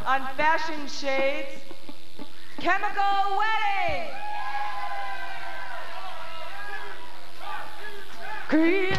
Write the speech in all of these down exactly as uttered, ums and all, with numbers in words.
on Fashion Shades, Chemical Wedding. Creation.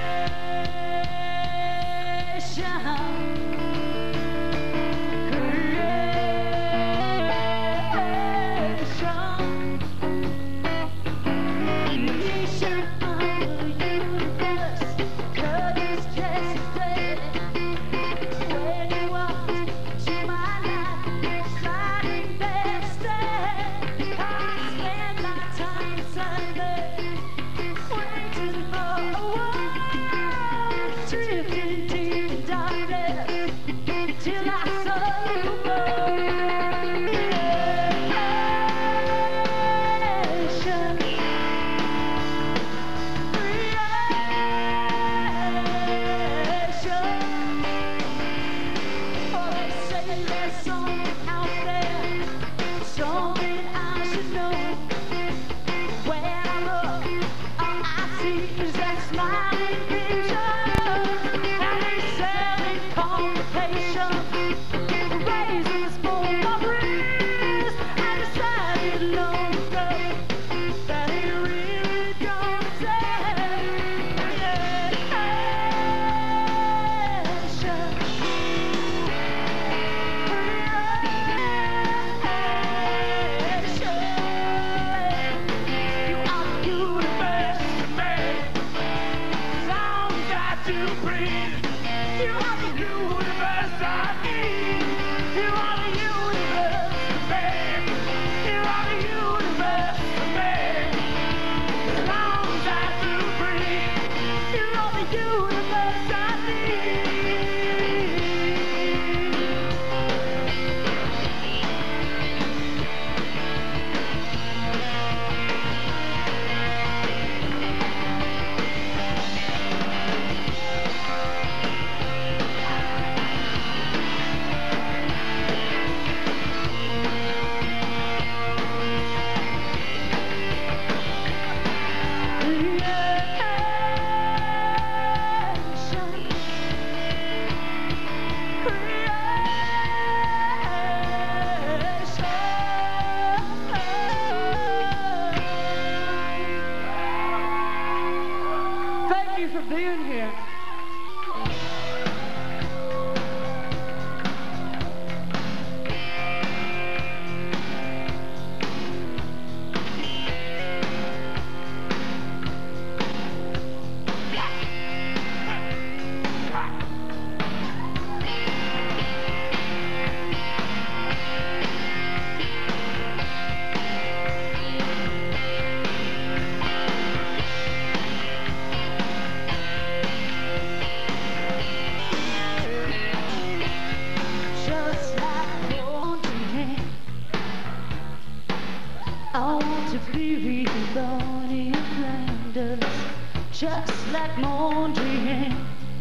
Just like Mondrian,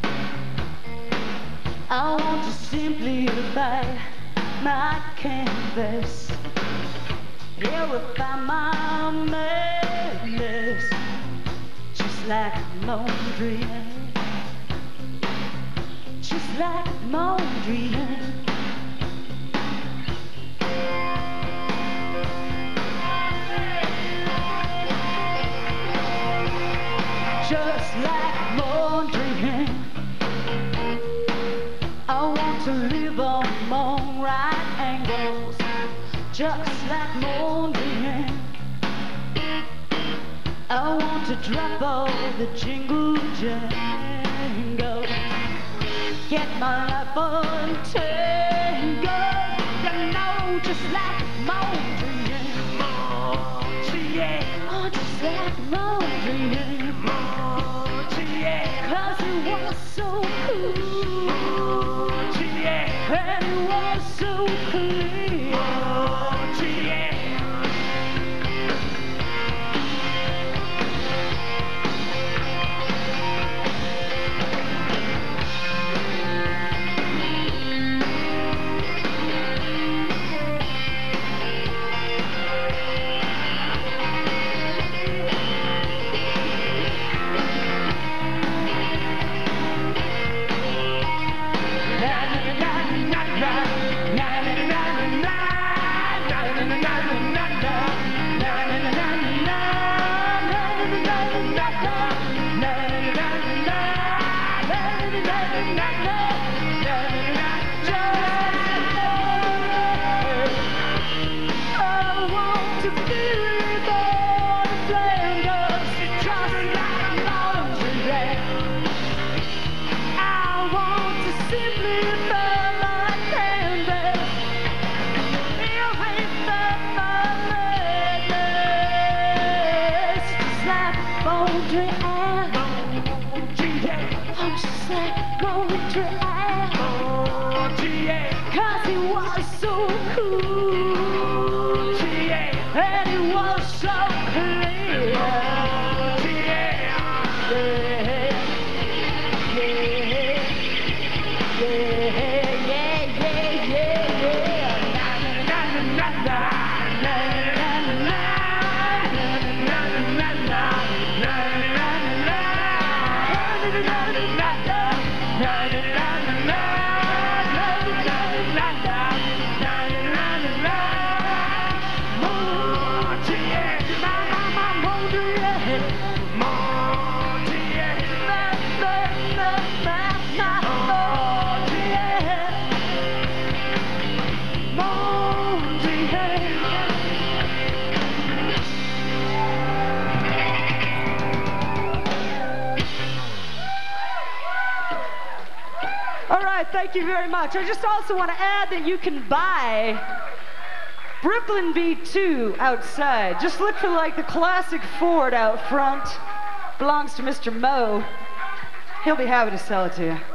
I want to simplify my canvas, purify my madness, just like Mondrian, just like Mondrian. Just like Mondrian, I want to live among right angles. Just like Mondrian, I want to drop all the jingle jangle, get my life untangled. You know, just like Mondrian, Mondrian, oh, just like Mondrian. Cause it was so cool, and it was so clear. Na na so cool, yeah, and he was so clear, yeah, yeah, yeah, yeah, yeah, yeah. Na na na na na na na na na All right, thank you very much. I just also want to add that you can buy Brooklyn Beat two outside. Just look for like the classic Ford out front. Belongs to Mister Mo. He'll be happy to sell it to you.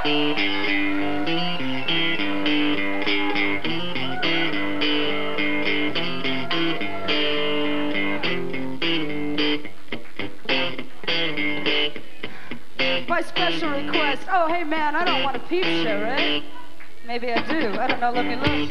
By special request. Oh, hey man, I don't want a peep show, right? Maybe I do. I don't know. Let me look.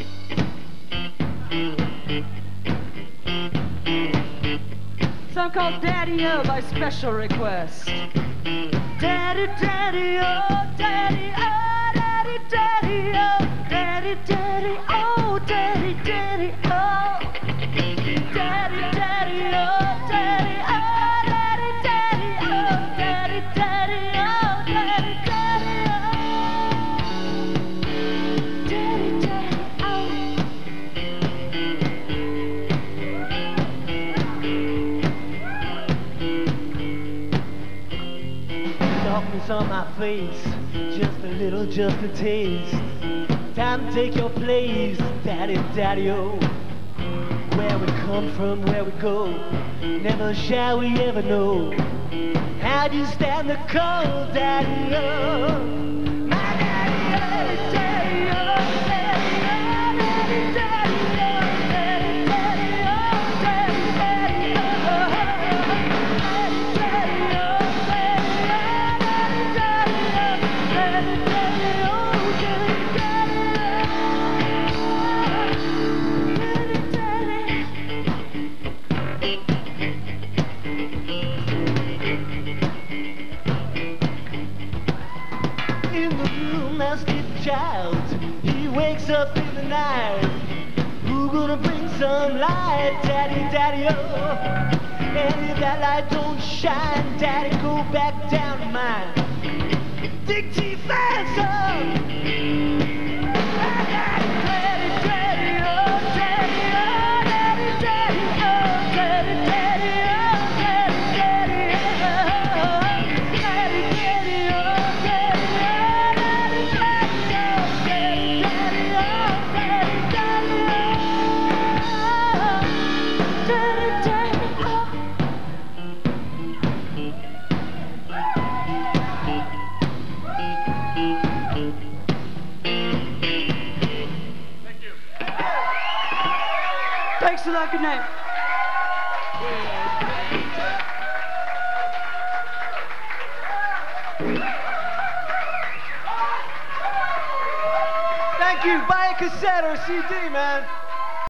Song called Daddy-O by special request. Daddy, daddy, oh, daddy, oh, daddy, daddy, oh, daddy, daddy, oh, daddy, daddy, oh, daddy, daddy, oh, daddy, oh, daddy, daddy, oh, daddy, daddy, oh, daddy, daddy, oh, Darkness on my face, just a little, just a taste. Time to take your place, daddy, daddy-o. Where we come from, where we go, never shall we ever know. How do you stand the cold, daddy-o? My daddy-o, daddy-o, daddy-o, daddy-o, daddy-o, daddy-o, in the room, I sleep a child. He wakes up in the night. Who gonna bring some light, daddy, daddy-o? And if that light don't shine, daddy, go back down to mine. Dig deep fast up. Daddy, daddy, daddy-o, daddy-o, daddy, daddy-o, daddy, daddy-o, daddy, daddy-o, daddy, daddy-o, Thanks a lot. Good night. Thank you. Buy a cassette or a C D, man.